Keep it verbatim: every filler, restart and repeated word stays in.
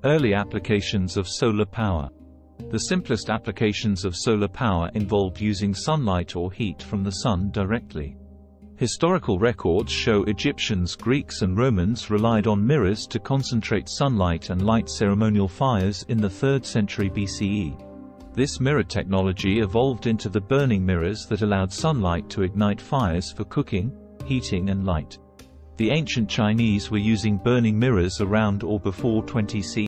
Early applications of solar power. The simplest applications of solar power involved using sunlight or heat from the sun directly. Historical records show Egyptians, Greeks and Romans relied on mirrors to concentrate sunlight and light ceremonial fires in the third century B C E. This mirror technology evolved into the burning mirrors that allowed sunlight to ignite fires for cooking, heating and light. The ancient Chinese were using burning mirrors around or before twenty C E.